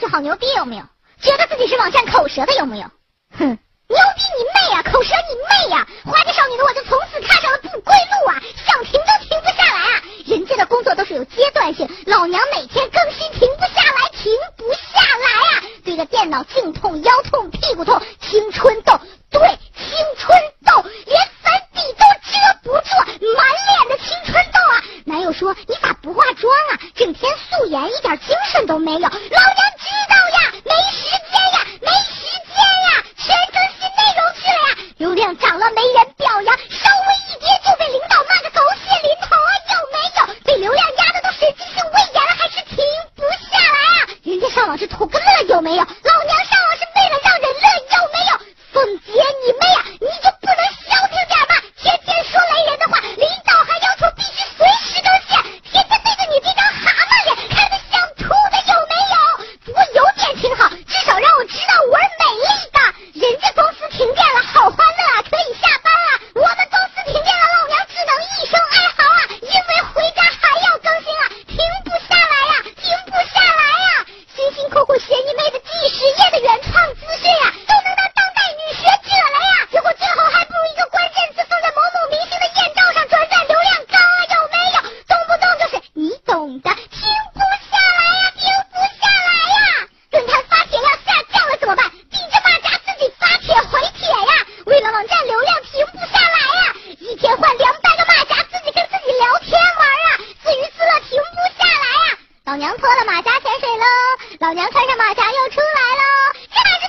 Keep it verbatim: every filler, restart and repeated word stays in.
去好牛逼有没有？觉得自己是网站口舌的有没有？哼，牛逼你妹啊，口舌你妹啊！花季少女的我就从此踏上了不归路啊，想停都停不下来啊！人家的工作都是有阶段性，老娘每天更新停不下来，停不下来啊！对着电脑颈痛、腰痛、屁股痛，青春痘，对，青春痘，连三 D 都遮不住，满脸的青春痘啊！男友说你咋不化妆啊？整天素颜，一点精神都没有。老娘知道呀，没时间呀，没时间呀，全更新内容去了呀，流量涨了没人表扬，稍微一跌就被领导骂个狗血淋头啊！有没有？被流量压的都神经性胃炎了，还是停不下来啊？人家上网是图个乐有没有？老娘上网是为了让人乐有没有？凤姐你妹啊！你就不能消停点吗？天天说雷人的话，领导还要求必须随时更新，天天对着你这张蛤蟆脸，看得想吐的有没有？不过有点挺好，至少让我知道我是美丽的。人家公司停电了，好欢乐啊，可以下班了。我们公司停电了，老娘只能一声哀嚎啊，因为回家还要更新啊，停不下来呀、啊，停不下来呀、啊！辛辛苦苦学你妹的几十页的原创资讯呀、啊，都能当当代女学者了呀，结果最后还不如一个关键词放在某某明星的艳照上，转载流量高啊，有没有？动不动就是你懂的，停不下来呀、啊，停不下来呀、啊！论坛发帖量下降了怎么办？顶着马甲自己发帖回帖呀！为了网站流量停不下来呀、啊！一天换两百个马甲，自己跟自己聊天玩啊，自娱自乐停不下来呀、啊！老娘脱了马甲潜水喽，老娘穿上马甲又出来喽，这还